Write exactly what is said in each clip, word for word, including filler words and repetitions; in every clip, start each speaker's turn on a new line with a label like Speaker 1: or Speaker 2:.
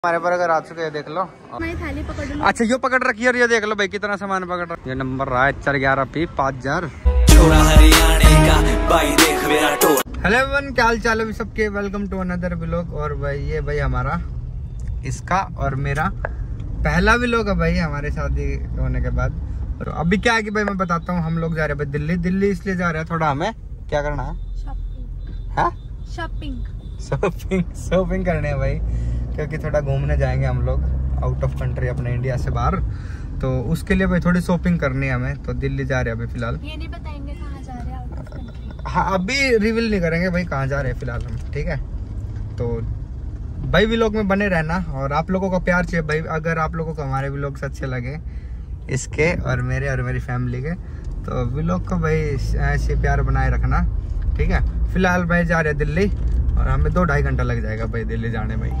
Speaker 1: हमारे पर अगर आ चुके हैं देख लो।
Speaker 2: मैं थाली पकड़ लूं।
Speaker 1: अच्छा यो पकड़ रखी है और ये देख लो भाई कितना सामान पकड़ रहा है। ये नंबर रहा है चार ग्यारह पी पाँच हजार। हेलो एवरीवन, क्या हाल चाल है सबके। Welcome to another vlog. और भाई ये भाई हमारा इसका और मेरा पहला व्लॉग है भाई हमारे शादी होने के बाद। तो अभी क्या है कि भाई मैं बताता हूँ, हम लोग जा रहे हैं भाई दिल्ली। दिल्ली इसलिए जा रहे हैं, थोड़ा हमें क्या करना है,
Speaker 2: शॉपिंग शॉपिंग
Speaker 1: शॉपिंग शॉपिंग करने हैं भाई, क्योंकि थोड़ा घूमने जाएंगे हम लोग आउट ऑफ कंट्री, अपने इंडिया से बाहर। तो उसके लिए भाई थोड़ी शॉपिंग करनी है हमें, तो दिल्ली जा रहे हैं अभी फिलहाल।
Speaker 2: ये नहीं बताएंगे कहाँ जा रहे हैं आउट ऑफ कंट्री।
Speaker 1: हाँ अभी रिवील नहीं करेंगे भाई कहाँ जा रहे हैं फिलहाल हम, ठीक है। तो भाई व्लॉग में बने रहना और आप लोगों का प्यार चाहिए भाई। अगर आप लोगों को हमारे व्लॉग्स अच्छे लगे इसके और मेरे और मेरी फैमिली के, तो व्लॉग को भाई ऐसे प्यार बनाए रखना, ठीक है। फिलहाल भाई जा रहे हैं दिल्ली और हमें दो ढाई घंटा लग जाएगा भाई दिल्ली जाने में।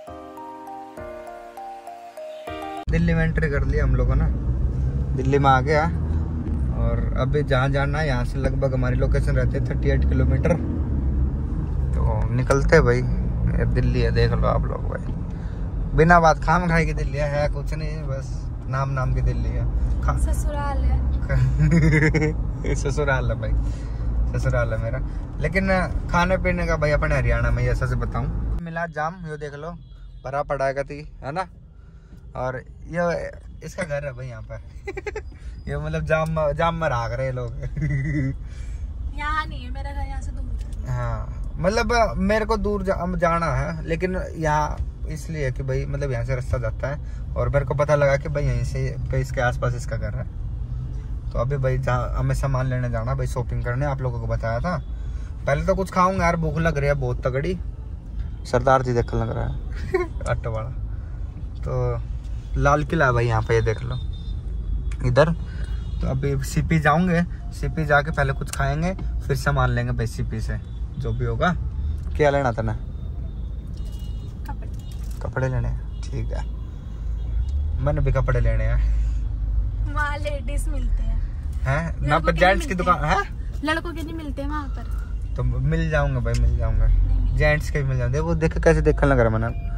Speaker 1: दिल्ली में एंट्री कर लिया हम लोगों ने, दिल्ली में आ गया। और अभी जहाँ जाना है यहाँ से लगभग हमारी लोकेशन रहती है अड़तीस किलोमीटर। तो निकलते भाई, दिल्ली है देख लो आप लोग भाई। बिना बात खाम खाए की दिल्ली है, कुछ नहीं, बस नाम नाम की दिल्ली है।
Speaker 2: ससुराल है
Speaker 1: ससुराल है भाई, ससुराल है मेरा। लेकिन खाने पीने का भाई अपने हरियाणा में, ऐसा से बताऊं, मिला जाम, यो देख लो भरा पड़ा है ना। और ये इसका घर है भाई यहाँ पे ये मतलब जाम जाम में राग रहे लोग
Speaker 2: यहाँ नहीं है मेरा घर, यहाँ से दूर।
Speaker 1: हाँ मतलब मेरे को दूर जा, जाना है, लेकिन यहाँ इसलिए कि भाई मतलब यहाँ से रास्ता जाता है और मेरे को पता लगा कि भाई यहीं से पे इसके आसपास इसका घर है। तो अभी भाई हमें सामान लेने जाना भाई, शॉपिंग करने, आप लोगों को बताया था। पहले तो कुछ खाऊंगा यार, भूख लग रही है बहुत तगड़ी। सरदार जी देखने लग रहा है ऑटो वाला। तो लाल किला है भाई यहाँ पे, ये देख लो इधर। तो अभी सीपी जाऊंगे, सीपी जाके पहले कुछ खाएंगे फिर सामान लेंगे भाई सीपी से, जो भी होगा। क्या लेना था ना,
Speaker 2: कपड़े
Speaker 1: कपड़े लेने हैं, ठीक है। मैंने भी कपड़े लेने हैं,
Speaker 2: वहाँ लेडीज मिलते हैं
Speaker 1: हैं ना, पर जेंट्स की दुकान है,
Speaker 2: लड़कों के नहीं मिलते वहाँ पर।
Speaker 1: तो मिल जाऊंगा भाई, मिल जाऊंगा, जेंट्स के भी मिल जाऊंगे। देखो देख कैसे देखने लग रहा है मैंने।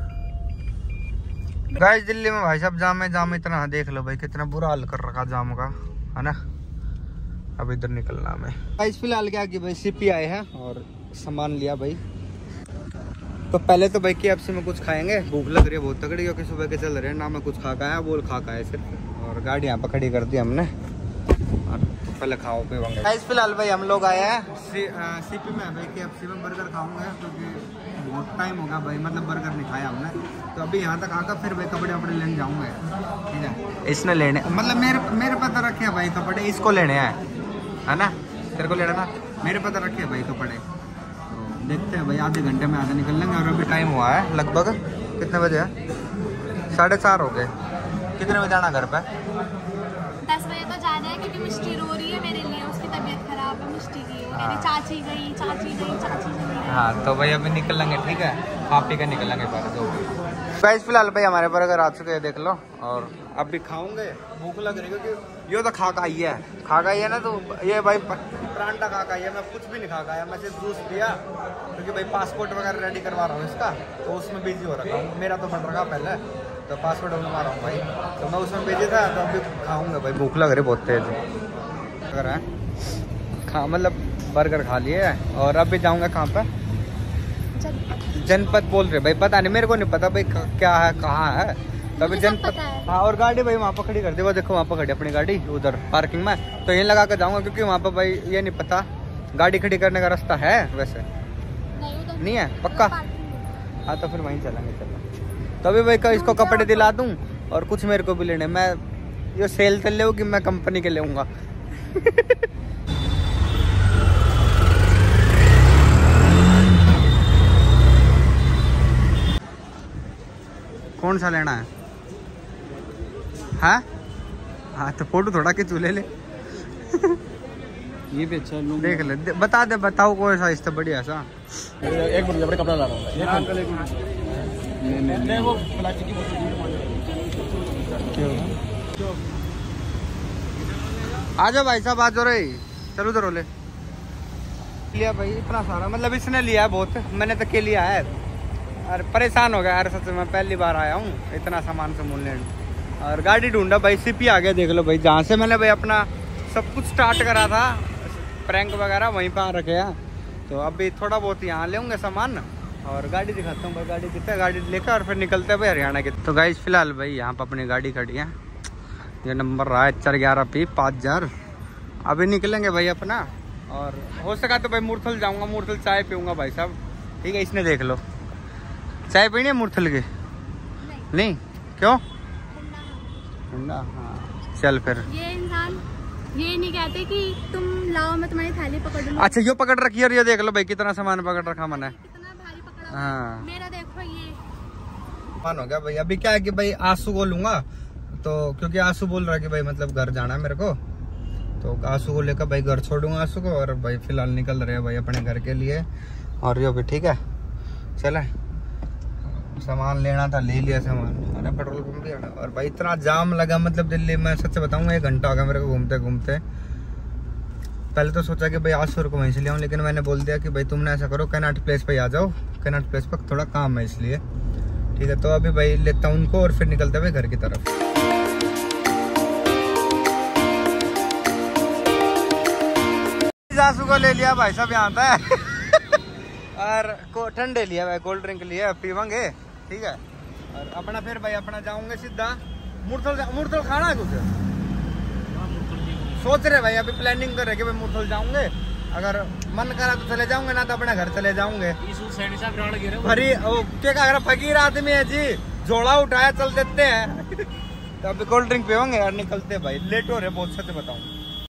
Speaker 1: गाइस दिल्ली में भाई साहब जाम है, जाम इतना है, देख लो भाई कितना बुरा हाल कर रखा जाम का, है ना। अब इधर निकलना हमें गाइस। फिलहाल क्या कि भाई सीपी आए हैं और सामान लिया भाई। तो पहले तो भाई केएफसी में कुछ खाएंगे, भूख लग रही है बहुत तगड़ी, क्योंकि सुबह के चल रहे हैं ना। मैं कुछ खा का है, बोल खा का है सिर्फ। और गाड़ी यहाँ पर खड़ी कर दी हमने और पहले खाओ पीवांगे गाइस। फिलहाल भाई हम लोग आए हैं सी, आ, सीपी में भाई, केएफसी में बर्गर खाऊंगा क्योंकि बहुत टाइम होगा भाई, मतलब बर्गर नहीं खाया हमने। तो अभी यहाँ तक आकर फिर भाई कपड़े वपड़े लेने जाऊंगा, ठीक है। इसने लेने मतलब मेरे मेरे पता रखे है भाई कपड़े, इसको लेने हैं, है ना। तेरे को लेना था, मेरे पता रखे है भाई कपड़े। तो देखते हैं भाई, आधे घंटे में आधे निकल लेंगे। और अभी टाइम हुआ है लगभग, कितने बजे है, साढ़े चार हो गए। कितने बजे आना घर पे?
Speaker 2: दस बजे तो जाना है, क्योंकि मिष्टी रो रही है मेरे लिए, उसकी तबीयत खराब है मिष्टी की। मेरी चाची गई चाची गई चाची गई। हाँ
Speaker 1: तो भाई अभी निकल लेंगे, ठीक है, खा पी के निकल लेंगे पर जो भी। गाइस फिलहाल भाई हमारे बर्गर आ चुके हैं देख लो। और अभी खाऊंगे, भूख लग रही है क्योंकि ये तो खा का ही है, खा का ही है ना। तो ये भाई परांठा खा का ही है, मैं कुछ भी नहीं खा का है, मैं सिर्फ जूस पिया क्योंकि भाई पासपोर्ट वगैरह रेडी करवा रहा हूँ इसका, तो उसमें बिजी हो रखा हूँ। मेरा तो बन रखा पहले, तो पासपोर्ट बनवा रहा हूँ भाई, तो मैं उसमें बिजी था। तो अभी खाऊंगा भाई, भूख लग रही बहुत तेज अगर है खा, मतलब बर्गर खा लिए। और अभी जाऊंगा कहाँ पर, जनपद बोल रहे भाई, पता नहीं, मेरे को नहीं पता भाई क्या है कहाँ है। तो अभी जनपद, हाँ। और गाड़ी भाई वहाँ पर खड़ी कर दी, वो देखो वहाँ पर खड़ी अपनी गाड़ी उधर पार्किंग में। तो यहीं लगा कर जाऊंगा क्योंकि वहाँ पर भाई ये नहीं पता गाड़ी खड़ी करने का रास्ता है वैसे नहीं, नहीं है पक्का। हाँ तो फिर वहीं चलेंगे, चलो। तो अभी भाई का इसको कपड़े दिला दूँ और कुछ मेरे को भी लेने। मैं ये सेल चल ले कि मैं कंपनी के लेऊंगा कौन सा लेना है, हाँ हाँ तो फोटो थोड़ा के चूल्हे ले
Speaker 3: ये भी अच्छा लूँ,
Speaker 1: देख ले, दे, बता दे, बताओ कौन सा इससे बढ़िया सा।
Speaker 3: एक मिनट कपड़ा ला रहा हूँ। वो प्लास्टिक की
Speaker 1: आ जाओ भाई साहब, आ जाओ रे, चलो उधर ले लिया भाई इतना सारा, मतलब इसने लिया है बहुत, मैंने तो के लिया है। अरे परेशान हो गया यार सच में, पहली बार आया हूँ इतना सामान सामून लेने। और गाड़ी ढूंढा भाई, सीपी आ गया देख लो भाई, जहाँ से मैंने भाई अपना सब कुछ स्टार्ट करा था प्रैंक वगैरह वहीं पर रखे हैं। तो अभी थोड़ा बहुत यहाँ लेंगे सामान और गाड़ी दिखाता हूँ भाई, गाड़ी दिखता है, गाड़ी लेकर और फिर निकलते हैं भाई हरियाणा के। तो गाइस फिलहाल भाई यहाँ पर अपनी गाड़ी खड़ी है, ये नंबर रहा है चार ग्यारह पी पाँच हज़ार। अभी निकलेंगे भाई अपना, और हो सका तो भाई मूर्थल जाऊँगा, मूर्थल चाय पीऊँगा भाई साहब, ठीक है। इसने देख लो चाय पीनी है मूर्थल की? नहीं, नहीं? क्यों? ठंडा। हाँ चल फिर।
Speaker 2: ये इंसान ये नहीं कहते कि तुम लाओ मैं तुम्हारी थैली पकड़ लूं।
Speaker 1: अच्छा यो पकड़ रखी है, और ये देख लो भाई कितना सामान पकड़ रखा मैंने,
Speaker 2: कितना भारी पकड़ा।
Speaker 1: हाँ
Speaker 2: मेरा देखो ये
Speaker 1: मान हो गया भाई। अभी क्या है कि भाई आंसू को लूंगा, तो क्योंकि आंसू बोल रहा है कि भाई मतलब घर जाना है मेरे को, तो आंसू को लेकर भाई घर छोड़ूंगा आंसू को। और भाई फिलहाल निकल रहे हैं भाई अपने घर के लिए। और यो भी ठीक है, चले सामान लेना था ले लिया सामान। अरे पेट्रोल पंप भी आना। और भाई इतना जाम लगा मतलब दिल्ली में, सच बताऊंगा एक घंटा हो गया मेरे को घूमते घूमते। पहले तो सोचा कि भाई आंसू को वहीं से ले आऊं, लेकिन मैंने बोल दिया कि भाई तुमने ऐसा करो कैनाट प्लेस पे आ जाओ, कैनाट प्लेस पर थोड़ा काम है इसलिए, ठीक है। तो अभी भाई लेता हूँ उनको और फिर निकलते हुए घर की तरफ। आंसू को ले लिया भाई साहब यहाँ पे और को ठंडे लिया भाई, कोल्ड ड्रिंक लिया, पीवांगे, ठीक है। और अपना फिर भाई अपना जाऊंगे सीधा मूर्थल। मूर्थल खाना है कुछ? सोच रहे भाई अभी प्लानिंग कर रहे कि भाई मूर्थल जाऊंगे, अगर मन करा तो चले जाऊंगे, ना तो अपने घर चले जाऊंगे। अरे क्या फकीर आदमी है जी, झोला उठाया चल देते हैं तो अभी कोल्ड ड्रिंक पीवांगे और निकलते भाई, लेट हो रहे बहुत, सच बताऊं।